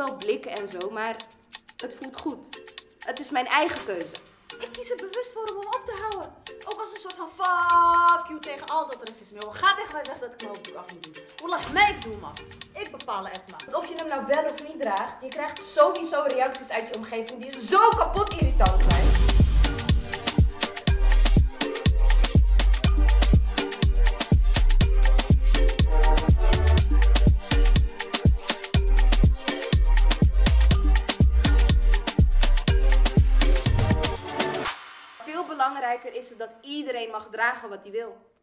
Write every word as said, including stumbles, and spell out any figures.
wel blikken en zo, maar het voelt goed. Het is mijn eigen keuze. Ik kies er bewust voor om hem op te houden. Ook als een soort van fuck you tegen al dat racisme. Joh. Ga tegen mij zeggen dat ik mijn hoofddoek af moet doen. Wallah, mij ik doe, man. Ik bepaal, Esma. Want of je hem nou wel of niet draagt, je krijgt sowieso reacties uit je omgeving die zo kapot irritant zijn. Veel belangrijker is het dat iedereen mag dragen wat hij wil.